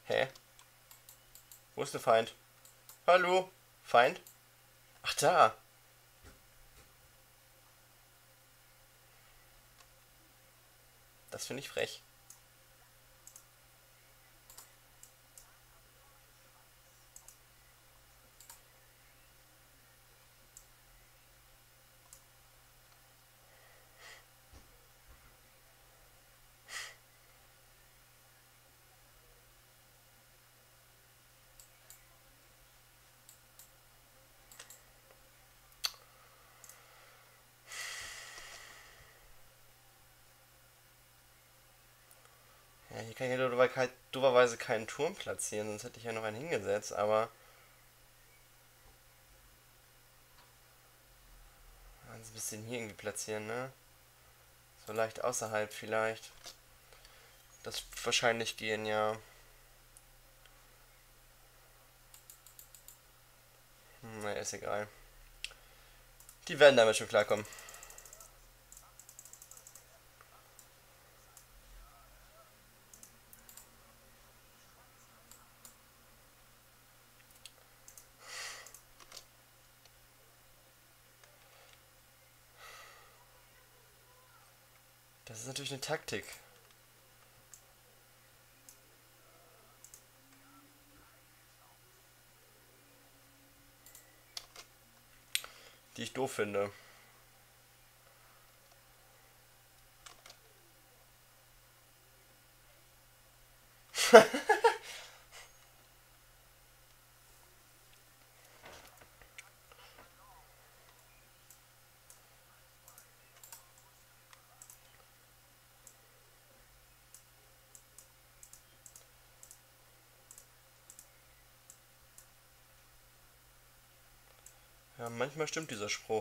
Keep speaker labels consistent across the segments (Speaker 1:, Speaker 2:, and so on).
Speaker 1: Hä? Wo ist der Feind? Hallo? Feind? Ach da. Das finde ich frech. Ja, hier kann ich ja doberweise keinen Turm platzieren, sonst hätte ich ja noch einen hingesetzt, aber ein bisschen hier irgendwie platzieren, ne? So leicht außerhalb vielleicht. Das wird wahrscheinlich gehen, ja. Naja, ist egal. Die werden damit schon klarkommen. Das ist natürlich eine Taktik, die ich doof finde. Ja, manchmal stimmt dieser Spruch.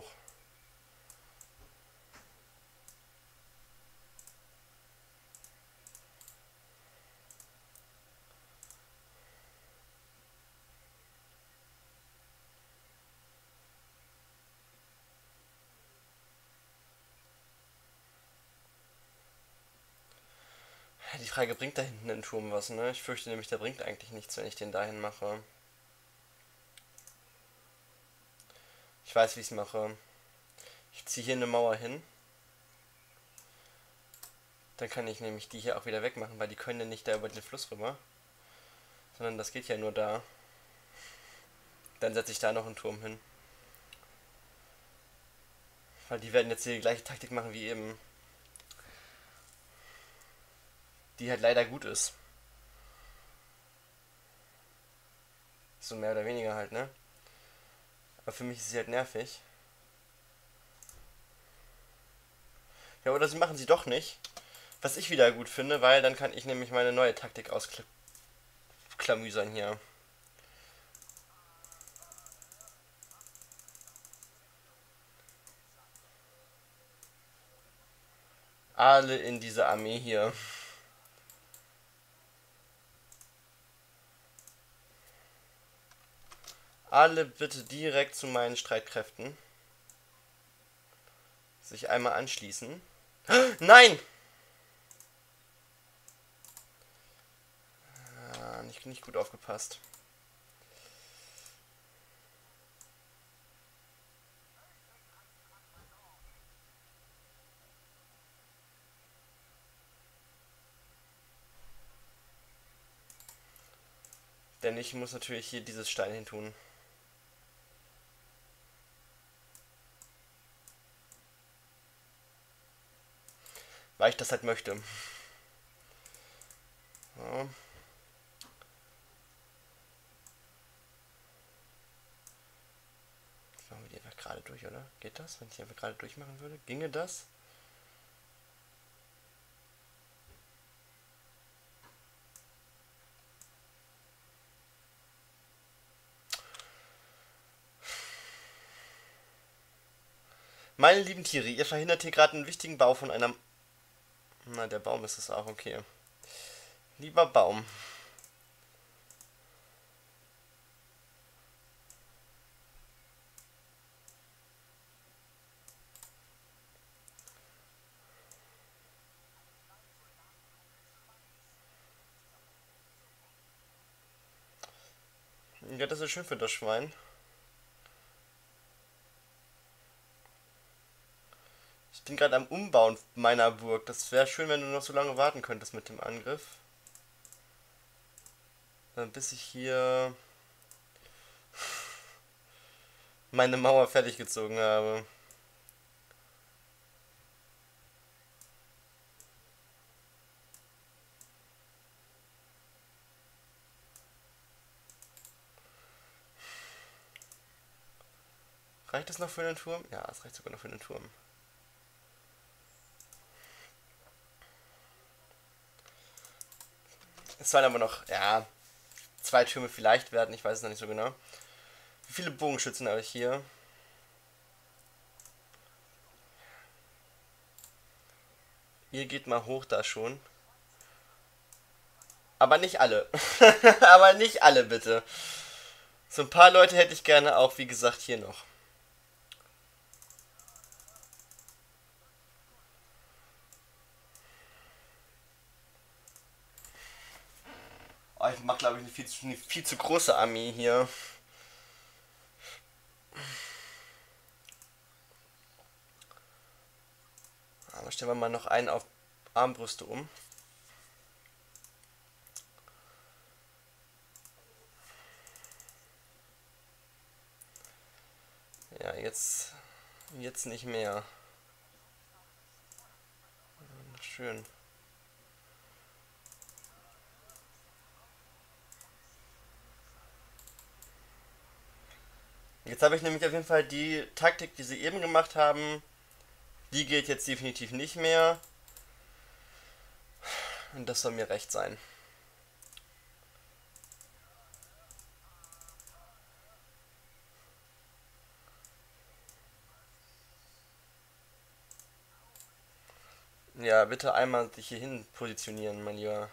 Speaker 1: Die Frage, bringt da hinten ein Turm was, ne? Ich fürchte nämlich, der bringt eigentlich nichts, wenn ich den dahin mache. Ich weiß, wie ich es mache. Ich ziehe hier eine Mauer hin. Dann kann ich nämlich die hier auch wieder wegmachen, weil die können ja nicht da über den Fluss rüber. Sondern das geht ja nur da. Dann setze ich da noch einen Turm hin. Weil die werden jetzt hier die gleiche Taktik machen wie eben. Die halt leider gut ist. So mehr oder weniger halt, ne? Aber für mich ist sie halt nervig. Ja, oder sie machen sie doch nicht. Was ich wieder gut finde, weil dann kann ich nämlich meine neue Taktik ausklamüsern hier. Alle in diese Armee hier. Alle bitte direkt zu meinen Streitkräften. Sich einmal anschließen. Nein! Ah, nicht gut aufgepasst. Denn ich muss natürlich hier dieses Stein hin tun. Weil ich das halt möchte. Ja. Machen wir die einfach gerade durch, oder? Geht das? Wenn ich die einfach gerade durchmachen würde? Ginge das? Meine lieben Tiere, ihr verhindert hier gerade einen wichtigen Bau von einer... Na, der Baum ist es auch, okay. Lieber Baum. Ja, das ist schön für das Schwein. Ich bin gerade am Umbauen meiner Burg. Das wäre schön, wenn du noch so lange warten könntest mit dem Angriff. Bis ich hier meine Mauer fertig gezogen habe. Reicht das noch für den Turm? Ja, es reicht sogar noch für den Turm. Es sollen aber noch, ja, 2 Türme vielleicht werden, ich weiß es noch nicht so genau. Wie viele Bogenschützen habe ich hier? Ihr geht mal hoch da schon. Aber nicht alle. Aber nicht alle, bitte. So ein paar Leute hätte ich gerne auch, wie gesagt, hier noch. Oh, ich mache, glaube ich, eine viel zu große Armee hier. Aber stellen wir mal noch einen auf Armbrüste um. Ja, jetzt nicht mehr. Schön. Jetzt habe ich nämlich auf jeden Fall die Taktik, die sie eben gemacht haben. Die geht jetzt definitiv nicht mehr. Und das soll mir recht sein. Ja, bitte einmal dich hier hin positionieren, mein Lieber.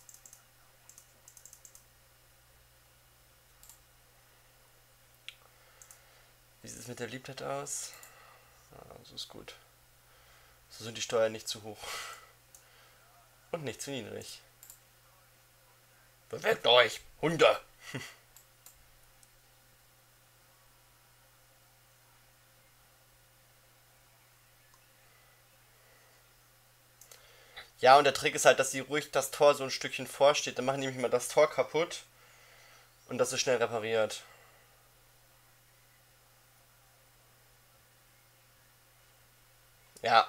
Speaker 1: Wie sieht es mit der Beliebtheit aus? Ah, so ist gut. So sind die Steuern nicht zu hoch. Und nicht zu niedrig. Bewegt euch, Hunde! Ja, und der Trick ist halt, dass sie ruhig das Tor so ein Stückchen vorsteht. Dann machen die nämlich mal das Tor kaputt. Und das ist schnell repariert. Ja.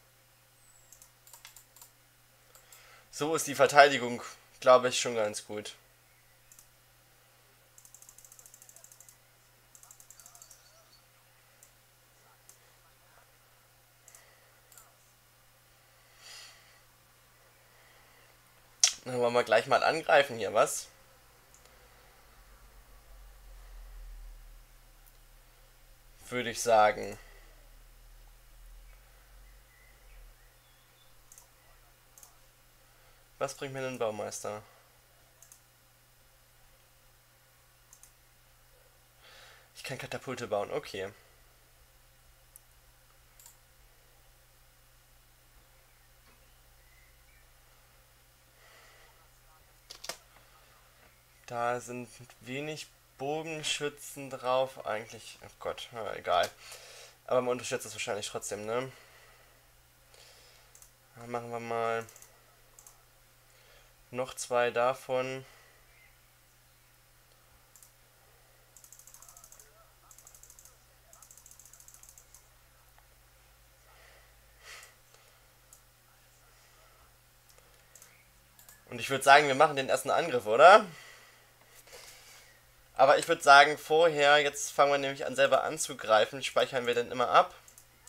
Speaker 1: So ist die Verteidigung, glaube ich, schon ganz gut. Dann wollen wir gleich mal angreifen hier, was? Würde ich sagen. Was bringt mir denn ein Baumeister? Ich kann Katapulte bauen, okay. Da sind wenig Bogenschützen drauf. Eigentlich, oh Gott, ja, egal. Aber man unterschätzt es wahrscheinlich trotzdem, ne? Dann machen wir mal noch 2 davon. Und ich würde sagen, wir machen den ersten Angriff, oder? Aber ich würde sagen, vorher, jetzt fangen wir nämlich an selber anzugreifen, speichern wir dann immer ab.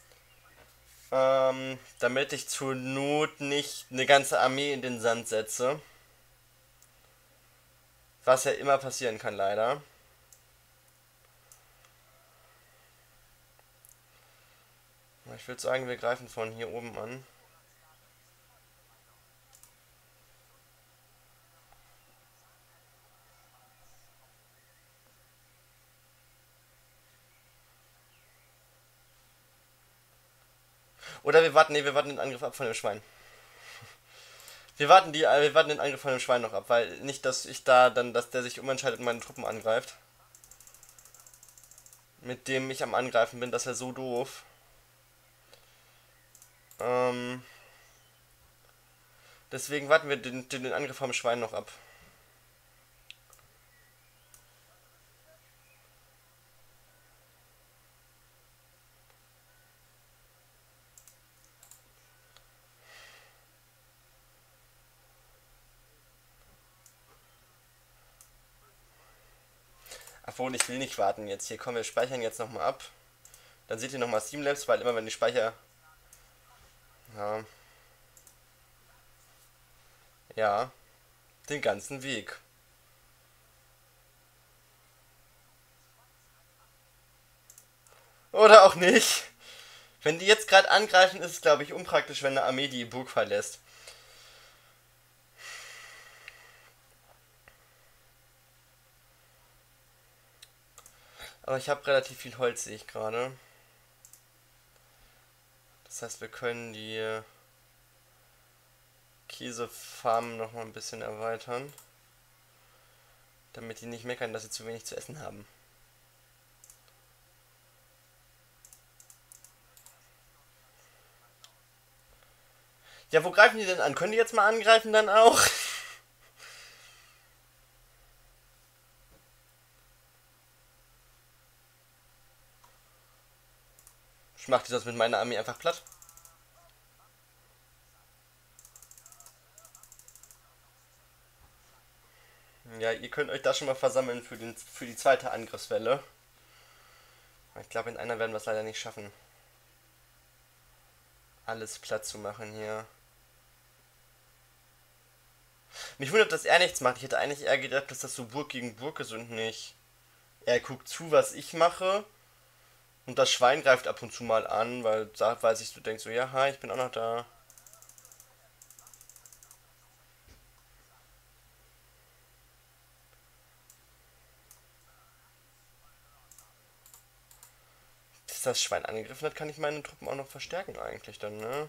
Speaker 1: Damit ich zur Not nicht eine ganze Armee in den Sand setze. Was ja immer passieren kann, leider. Ich würde sagen, wir greifen von hier oben an. Oder wir warten den Angriff ab von dem Schwein. Wir warten den Angriff von dem Schwein noch ab, weil nicht, dass ich da dann, dass der sich umentscheidet und meine Truppen angreift. mit dem ich am Angreifen bin. Das wäre so doof. Ähm, deswegen warten wir den Angriff vom Schwein noch ab. Obwohl, ich will nicht warten jetzt. Hier, komm, wir speichern jetzt nochmal ab. Dann seht ihr nochmal Streamlabs, weil immer wenn die Speicher... Ja. Ja. Den ganzen Weg. Oder auch nicht. Wenn die jetzt gerade angreifen, ist es, glaube ich, unpraktisch, wenn eine Armee die Burg verlässt. Aber ich habe relativ viel Holz, sehe ich gerade. Das heißt, wir können die Käsefarmen noch mal ein bisschen erweitern. Damit die nicht meckern, dass sie zu wenig zu essen haben. Ja, wo greifen die denn an? Können die jetzt mal angreifen dann auch? Ich mach die das mit meiner Armee einfach platt. Ja, ihr könnt euch da schon mal versammeln für die zweite Angriffswelle. Ich glaube, in einer werden wir es leider nicht schaffen. Alles platt zu machen hier. Mich wundert, dass er nichts macht. Ich hätte eigentlich eher gedacht, dass das so Burg gegen Burg ist und nicht. Er guckt zu, was ich mache. Und das Schwein greift ab und zu mal an, weil da weiß ich, du denkst so, ja, hi, ich bin auch noch da. Bis das Schwein angegriffen hat, kann ich meine Truppen auch noch verstärken eigentlich dann, ne?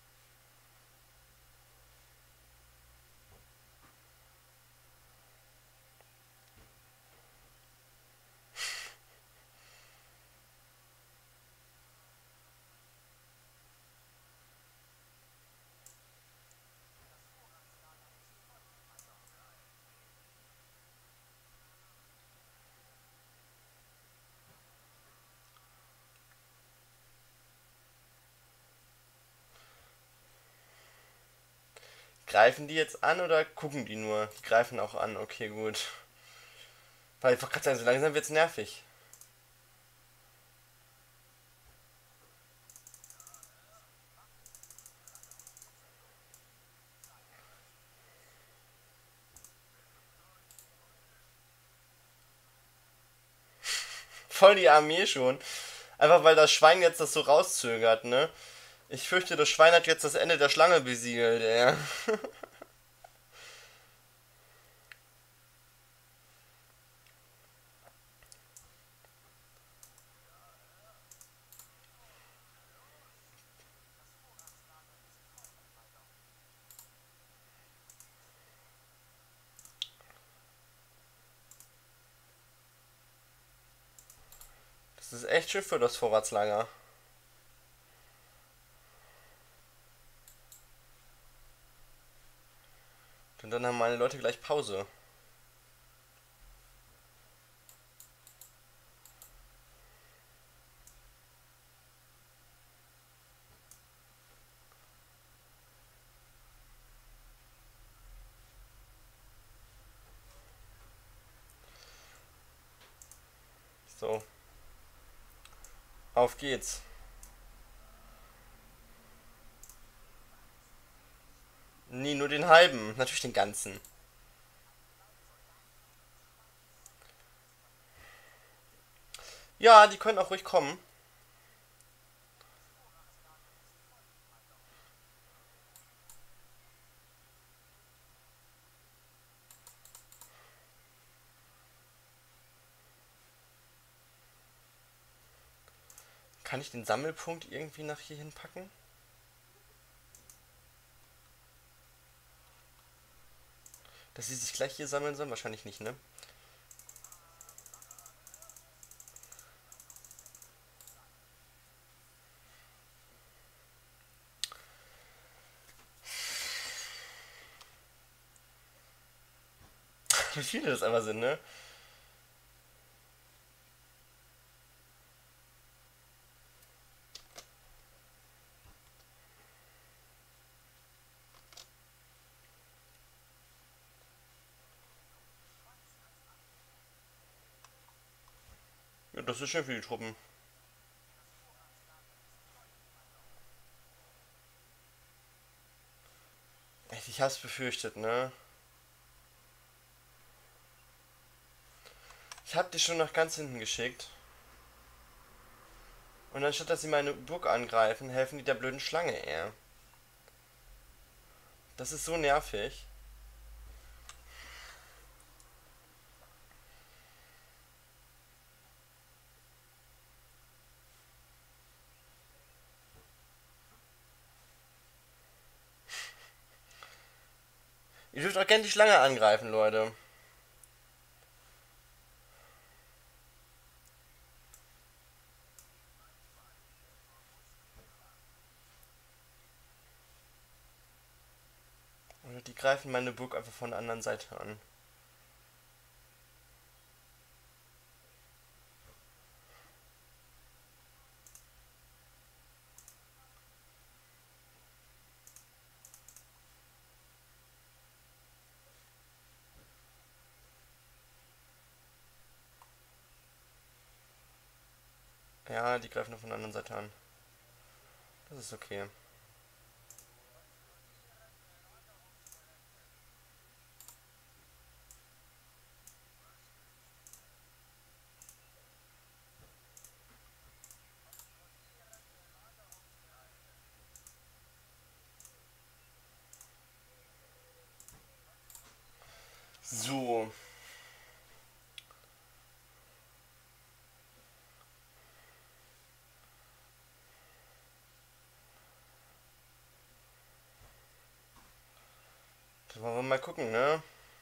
Speaker 1: Greifen die jetzt an oder gucken die nur? Die greifen auch an, okay, gut. Weil ich wollte gerade sagen, so langsam wird's nervig. Voll die Armee schon. Einfach weil das Schwein jetzt das so rauszögert, ne? Ich fürchte, das Schwein hat jetzt das Ende der Schlange besiegelt, ey. Das ist echt schön für das Vorratslager. Und dann haben meine Leute gleich Pause. So. Auf geht's. Nie nur den halben. Natürlich den ganzen. Ja, die können auch ruhig kommen. Kann ich den Sammelpunkt irgendwie nach hier hinpacken? Dass sie sich gleich hier sammeln sollen? Wahrscheinlich nicht, ne? Wie viele das einfach sind, ne? Ja, das ist schön für die Truppen. Echt, ich hab's befürchtet, ne? Ich hab die schon nach ganz hinten geschickt. Und anstatt dass sie meine Burg angreifen, helfen die der blöden Schlange eher. Das ist so nervig. Ihr dürft auch gerne die Schlange angreifen, Leute. Oder die greifen meine Burg einfach von der anderen Seite an. Ja, die greifen von der anderen Seite an. Das ist okay. So. Das wollen wir mal gucken, ne?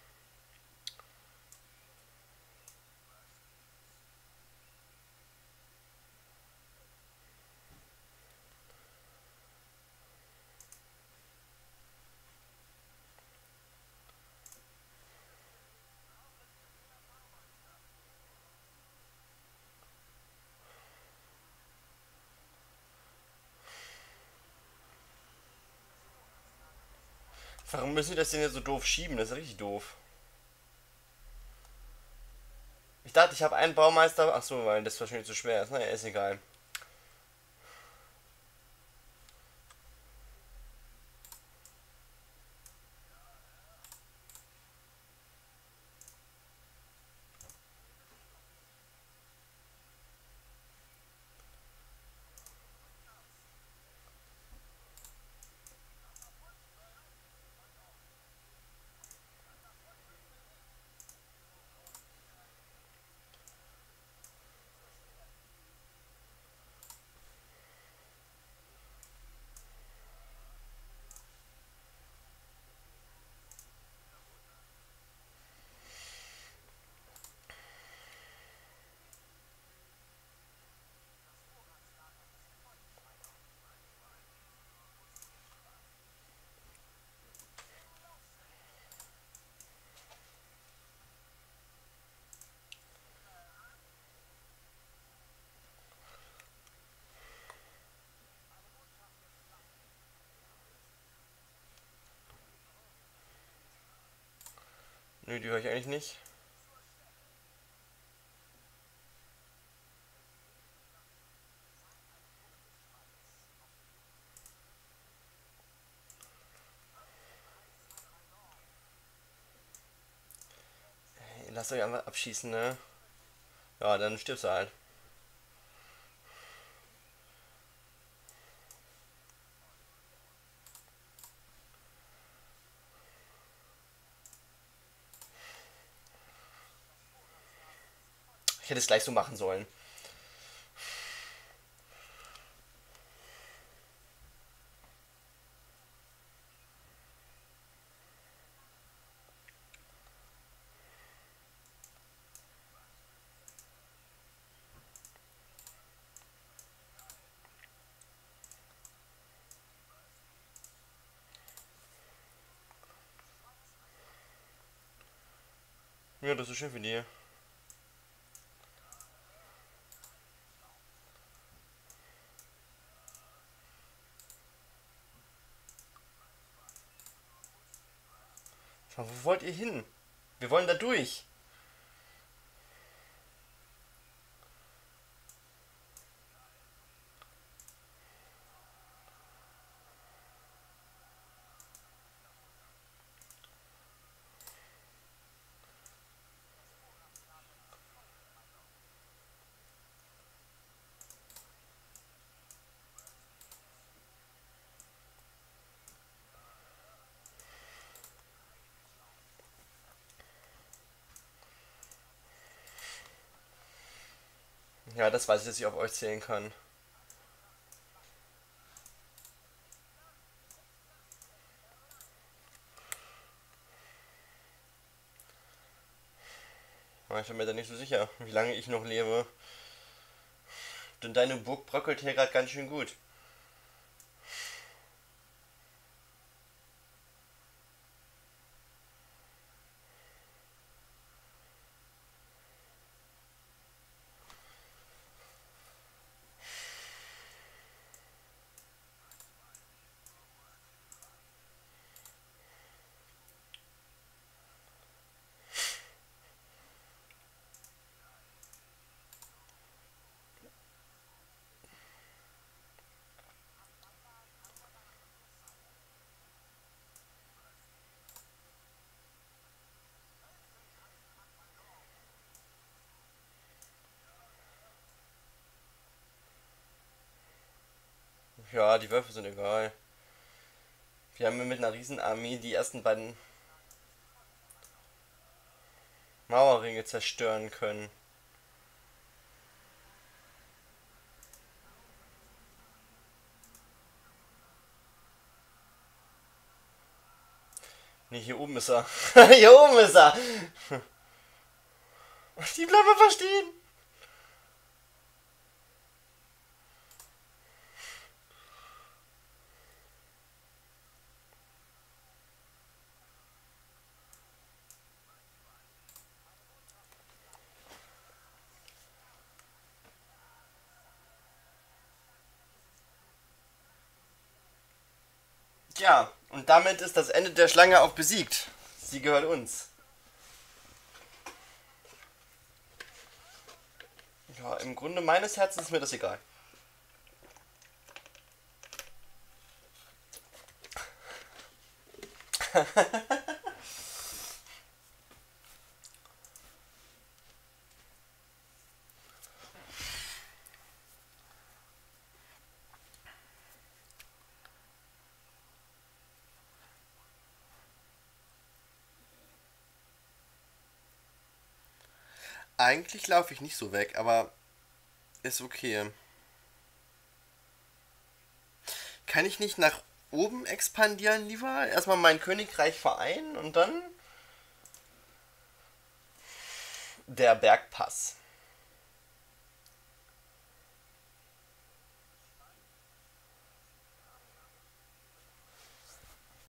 Speaker 1: Warum müssen wir das denn jetzt so doof schieben? Das ist richtig doof. Ich dachte, ich habe einen Baumeister. Ach so, weil das wahrscheinlich zu schwer ist. Naja, ist egal. Nö, die höre ich eigentlich nicht. Hey, lasst euch einfach abschießen, ne? Ja, dann stirbst du halt. Ich hätte es gleich so machen sollen. Ja, das ist schön für die. Aber wo wollt ihr hin? Wir wollen da durch. Ja, das weiß ich, dass ich auf euch zählen kann. Aber ich bin mir da nicht so sicher, wie lange ich noch lebe. Denn deine Burg bröckelt hier gerade ganz schön gut. Ja, die Wölfe sind egal. Wir haben mit einer Riesenarmee die ersten beiden Mauerringe zerstören können. Nee, hier oben ist er. Hier oben ist er. Die bleiben einfach stehen. Ja, und damit ist das Ende der Schlange auch besiegt. Sie gehört uns. Ja, im Grunde meines Herzens ist mir das egal. Eigentlich laufe ich nicht so weg, aber ist okay. Kann ich nicht nach oben expandieren lieber? Erstmal mein Königreich vereinen und dann der Bergpass.